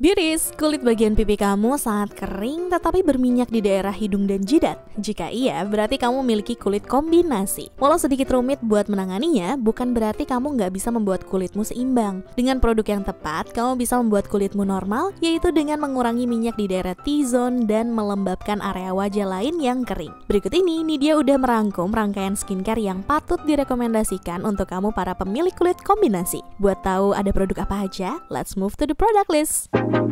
Beauties, kulit bagian pipi kamu sangat kering tetapi berminyak di daerah hidung dan jidat. Jika iya, berarti kamu memiliki kulit kombinasi. Walau sedikit rumit buat menanganinya, bukan berarti kamu nggak bisa membuat kulitmu seimbang. Dengan produk yang tepat, kamu bisa membuat kulitmu normal, yaitu dengan mengurangi minyak di daerah T-zone dan melembabkan area wajah lain yang kering. Berikut ini, Nidia udah merangkum rangkaian skincare yang patut direkomendasikan untuk kamu para pemilik kulit kombinasi. Buat tahu ada produk apa aja, let's move to the product list.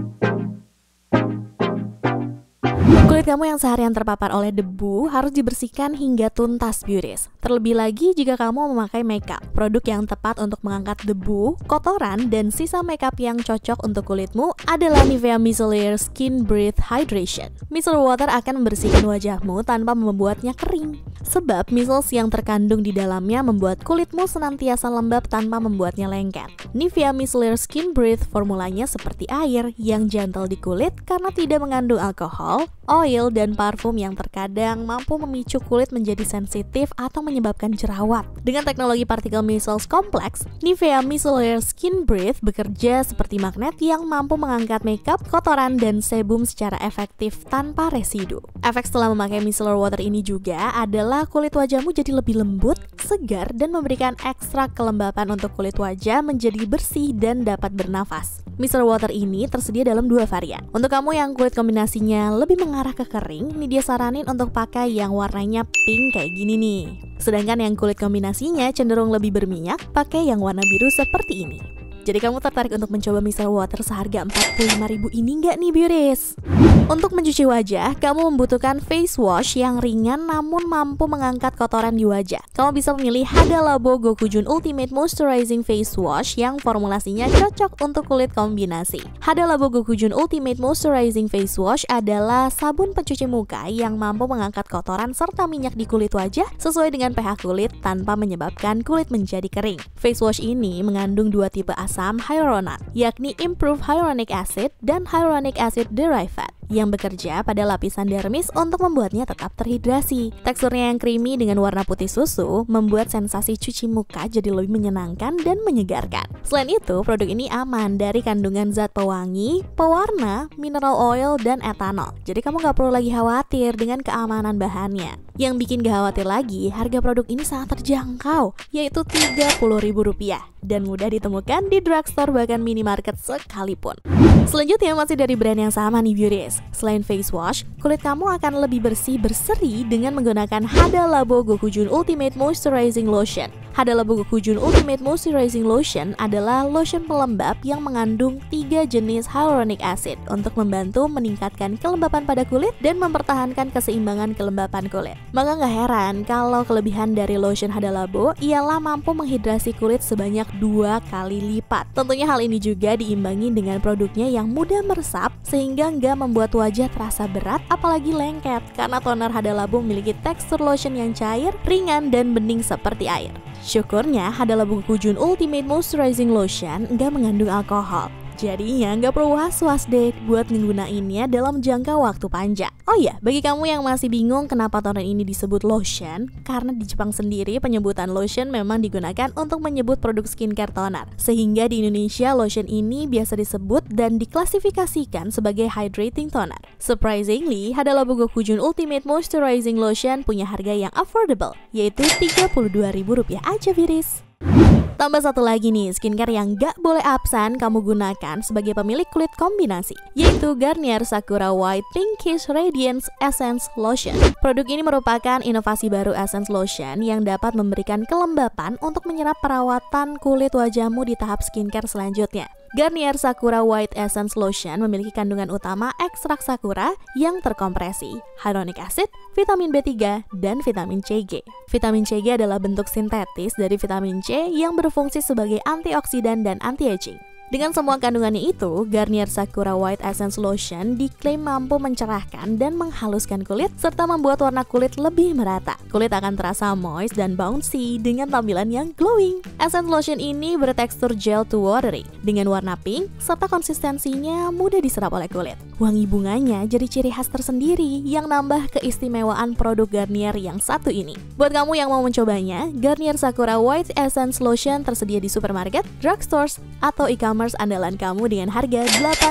Kulit kamu yang seharian terpapar oleh debu harus dibersihkan hingga tuntas, beauties. Terlebih lagi jika kamu memakai makeup. Produk yang tepat untuk mengangkat debu, kotoran, dan sisa makeup yang cocok untuk kulitmu adalah Nivea Micellar Skin Breath Hydration. Micellar water akan membersihkan wajahmu tanpa membuatnya kering. Sebab micellar yang terkandung di dalamnya membuat kulitmu senantiasa lembab tanpa membuatnya lengket. Nivea Micellar Skin Breath formulanya seperti air yang gentle di kulit karena tidak mengandung alkohol, oil, dan parfum yang terkadang mampu memicu kulit menjadi sensitif atau menyebabkan jerawat. Dengan teknologi partikel micellar kompleks, Nivea Micellar Skin Breath bekerja seperti magnet yang mampu mengangkat makeup, kotoran, dan sebum secara efektif tanpa residu. Efek setelah memakai micellar water ini juga adalah kulit wajahmu jadi lebih lembut, segar, dan memberikan ekstra kelembapan untuk kulit wajah menjadi bersih dan dapat bernafas. Micellar water ini tersedia dalam 2 varian. Untuk kamu yang kulit kombinasinya lebih mengarah ke kering, Nidia saranin untuk pakai yang warnanya pink kayak gini nih. Sedangkan yang kulit kombinasinya cenderung lebih berminyak, pakai yang warna biru seperti ini. Jadi kamu tertarik untuk mencoba micellar water seharga 45.000 ini nggak nih, beauties? Untuk mencuci wajah, kamu membutuhkan face wash yang ringan namun mampu mengangkat kotoran di wajah. Kamu bisa memilih Hada Labo Gokujun Ultimate Moisturizing Face Wash yang formulasinya cocok untuk kulit kombinasi. Hada Labo Gokujun Ultimate Moisturizing Face Wash adalah sabun pencuci muka yang mampu mengangkat kotoran serta minyak di kulit wajah sesuai dengan pH kulit tanpa menyebabkan kulit menjadi kering. Face wash ini mengandung 2 tipe asam hyaluronat, yakni Improved Hyaluronic Acid dan Hyaluronic Acid Derived, yang bekerja pada lapisan dermis untuk membuatnya tetap terhidrasi. Teksturnya yang creamy dengan warna putih susu membuat sensasi cuci muka jadi lebih menyenangkan dan menyegarkan. Selain itu, produk ini aman dari kandungan zat pewangi, pewarna, mineral oil, dan etanol. Jadi kamu gak perlu lagi khawatir dengan keamanan bahannya. Yang bikin gak khawatir lagi, harga produk ini sangat terjangkau, yaitu Rp30.000 dan mudah ditemukan di drugstore bahkan minimarket sekalipun. Selanjutnya masih dari brand yang sama nih, beauties. Selain face wash, kulit kamu akan lebih bersih berseri dengan menggunakan Hada Labo Gokujun Ultimate Moisturizing Lotion. Hada Labo Gokujun Ultimate Moisturizing Lotion adalah lotion pelembab yang mengandung 3 jenis hyaluronic acid untuk membantu meningkatkan kelembapan pada kulit dan mempertahankan keseimbangan kelembapan kulit. Maka nggak heran kalau kelebihan dari lotion Hada Labo ialah mampu menghidrasi kulit sebanyak 2 kali lipat. Tentunya hal ini juga diimbangi dengan produknya yang mudah meresap sehingga nggak membuat wajah terasa berat apalagi lengket karena toner Hada Labo memiliki tekstur lotion yang cair, ringan, dan bening seperti air. Syukurnya Hada Labo Gokujun Ultimate Moisturizing Lotion nggak mengandung alkohol. Jadinya nggak perlu was-was deh buat menggunainnya dalam jangka waktu panjang. Oh iya, bagi kamu yang masih bingung kenapa toner ini disebut lotion, karena di Jepang sendiri penyebutan lotion memang digunakan untuk menyebut produk skincare toner. Sehingga di Indonesia lotion ini biasa disebut dan diklasifikasikan sebagai hydrating toner. Surprisingly, Hada Labo Gokujun Ultimate Moisturizing Lotion punya harga yang affordable, yaitu Rp32.000 aja, beauties. Tambah satu lagi nih, skincare yang gak boleh absen kamu gunakan sebagai pemilik kulit kombinasi, yaitu Garnier Sakura White Pinkish Radiance Essence Lotion. Produk ini merupakan inovasi baru essence lotion yang dapat memberikan kelembapan untuk menyerap perawatan kulit wajahmu di tahap skincare selanjutnya. Garnier Sakura White Essence Lotion memiliki kandungan utama ekstrak sakura yang terkompresi, hyaluronic acid, vitamin B3, dan vitamin CG. Vitamin CG adalah bentuk sintetis dari vitamin C yang berfungsi sebagai antioksidan dan anti-aging. Dengan semua kandungannya itu, Garnier Sakura White Essence Lotion diklaim mampu mencerahkan dan menghaluskan kulit serta membuat warna kulit lebih merata. Kulit akan terasa moist dan bouncy dengan tampilan yang glowing. Essence Lotion ini bertekstur gel to watery dengan warna pink serta konsistensinya mudah diserap oleh kulit. Wangi bunganya jadi ciri khas tersendiri yang nambah keistimewaan produk Garnier yang satu ini. Buat kamu yang mau mencobanya, Garnier Sakura White Essence Lotion tersedia di supermarket, drugstores, atau e-commerce e-commerce andalan kamu dengan harga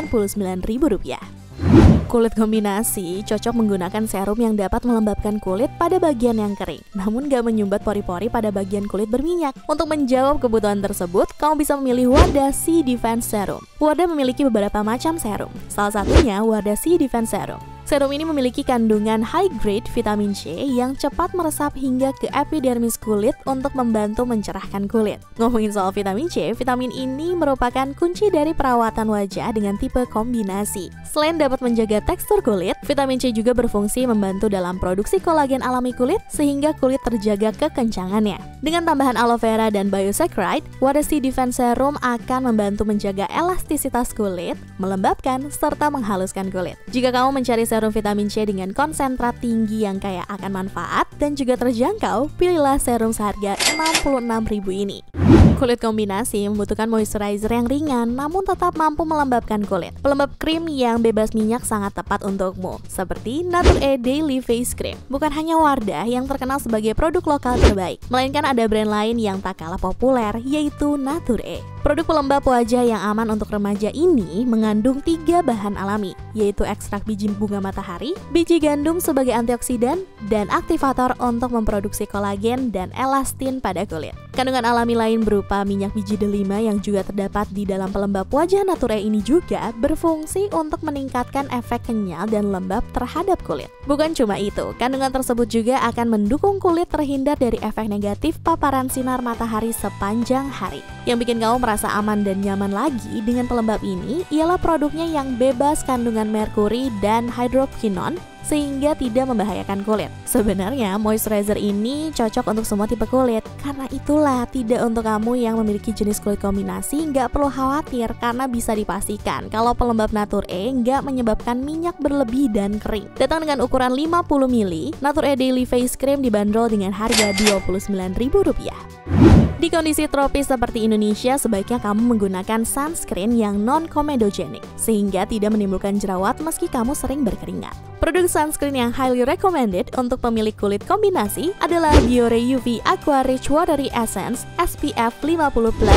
Rp89.000. Kulit kombinasi cocok menggunakan serum yang dapat melembabkan kulit pada bagian yang kering, namun gak menyumbat pori-pori pada bagian kulit berminyak. Untuk menjawab kebutuhan tersebut, kamu bisa memilih Wardah C-Defense Serum. Wardah memiliki beberapa macam serum, salah satunya Wardah C-Defense Serum. Serum ini memiliki kandungan high-grade vitamin C yang cepat meresap hingga ke epidermis kulit untuk membantu mencerahkan kulit. Ngomongin soal vitamin C, vitamin ini merupakan kunci dari perawatan wajah dengan tipe kombinasi. Selain dapat menjaga tekstur kulit, vitamin C juga berfungsi membantu dalam produksi kolagen alami kulit sehingga kulit terjaga kekencangannya. Dengan tambahan aloe vera dan biosaccharide, Wardah C-Defense Serum akan membantu menjaga elastisitas kulit, melembabkan, serta menghaluskan kulit. Jika kamu mencari serum vitamin C dengan konsentrat tinggi yang kaya akan manfaat dan juga terjangkau, pilihlah serum seharga Rp66.000 ini. Kulit kombinasi membutuhkan moisturizer yang ringan namun tetap mampu melembabkan kulit. Pelembab krim yang bebas minyak sangat tepat untukmu, seperti Natur E Daily Face Cream. Bukan hanya Wardah yang terkenal sebagai produk lokal terbaik, melainkan ada brand lain yang tak kalah populer, yaitu Natur E. Produk pelembab wajah yang aman untuk remaja ini mengandung 3 bahan alami, yaitu ekstrak biji bunga matahari, biji gandum sebagai antioksidan, dan aktivator untuk memproduksi kolagen dan elastin pada kulit. Kandungan alami lain berupa minyak biji delima yang juga terdapat di dalam pelembab wajah Natur E ini juga berfungsi untuk meningkatkan efek kenyal dan lembab terhadap kulit. Bukan cuma itu, kandungan tersebut juga akan mendukung kulit terhindar dari efek negatif paparan sinar matahari sepanjang hari. Yang bikin kamu merasa aman dan nyaman lagi dengan pelembab ini ialah produknya yang bebas kandungan merkuri dan hydroquinone sehingga tidak membahayakan kulit. Sebenarnya moisturizer ini cocok untuk semua tipe kulit. Karena itulah tidak untuk kamu yang memiliki jenis kulit kombinasi nggak perlu khawatir karena bisa dipastikan kalau pelembab Natur E nggak menyebabkan minyak berlebih dan kering. Datang dengan ukuran 50 ml, Natur E Daily Face Cream dibanderol dengan harga Rp29.000. Di kondisi tropis seperti Indonesia, sebaiknya kamu menggunakan sunscreen yang non-komedogenik, sehingga tidak menimbulkan jerawat meski kamu sering berkeringat. Produk sunscreen yang highly recommended untuk pemilik kulit kombinasi adalah Biore UV Aqua Rich Watery Essence SPF 50+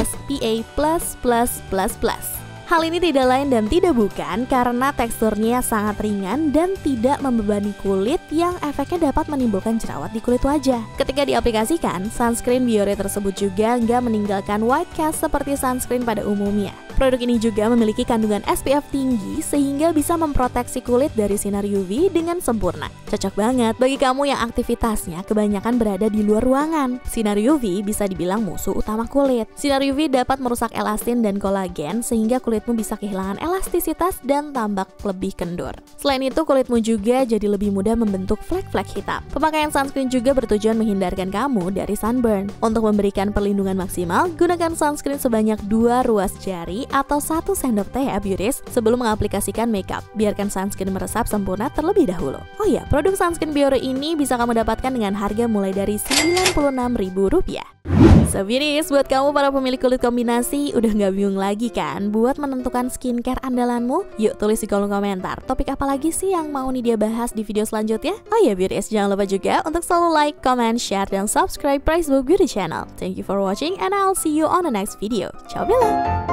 PA+++++. Hal ini tidak lain dan tidak bukan karena teksturnya sangat ringan dan tidak membebani kulit yang efeknya dapat menimbulkan jerawat di kulit wajah. Ketika diaplikasikan, sunscreen Biore tersebut juga nggak meninggalkan white cast seperti sunscreen pada umumnya. Produk ini juga memiliki kandungan SPF tinggi sehingga bisa memproteksi kulit dari sinar UV dengan sempurna. Cocok banget bagi kamu yang aktivitasnya kebanyakan berada di luar ruangan. Sinar UV bisa dibilang musuh utama kulit. Sinar UV dapat merusak elastin dan kolagen sehingga kulitmu bisa kehilangan elastisitas dan tampak lebih kendur. Selain itu, kulitmu juga jadi lebih mudah membentuk flek-flek hitam. Pemakaian sunscreen juga bertujuan menghindarkan kamu dari sunburn. Untuk memberikan perlindungan maksimal, gunakan sunscreen sebanyak 2 ruas jari atau 1 sendok teh ya beauties sebelum mengaplikasikan makeup. Biarkan sunscreen meresap sempurna terlebih dahulu. Oh ya, produk sunscreen Biore ini bisa kamu dapatkan dengan harga mulai dari Rp96.000. So beauties, buat kamu para pemilik kulit kombinasi, udah gak bingung lagi kan buat menentukan skincare andalanmu? Yuk tulis di kolom komentar, topik apa lagi sih yang mau nih dia bahas di video selanjutnya? Oh ya beauties, jangan lupa juga untuk selalu like, comment, share, dan subscribe Pricebook Beauty Channel. Thank you for watching and I'll see you on the next video. Ciao Bella!